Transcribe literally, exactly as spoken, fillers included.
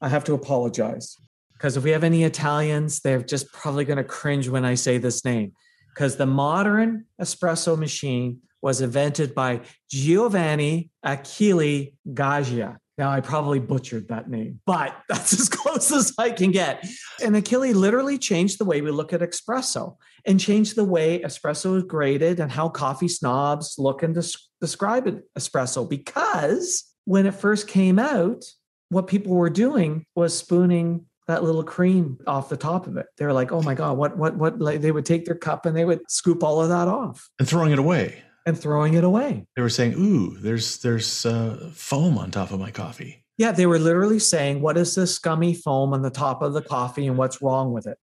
I have to apologize. Because if we have any Italians, they're just probably going to cringe when I say this name. Because the modern espresso machine was invented by Giovanni Achille Gaggia. Now, I probably butchered that name, but that's as close as I can get. And Achille literally changed the way we look at espresso and changed the way espresso is graded and how coffee snobs look and des- describe it, espresso. Because when it first came out, what people were doing was spooning that little cream off the top of it. They were like, oh my God, what, what, what? Like, they would take their cup and they would scoop all of that off. And throwing it away. And throwing it away. They were saying, ooh, there's there's uh, foam on top of my coffee. Yeah, they were literally saying, what is this scummy foam on the top of the coffee and what's wrong with it?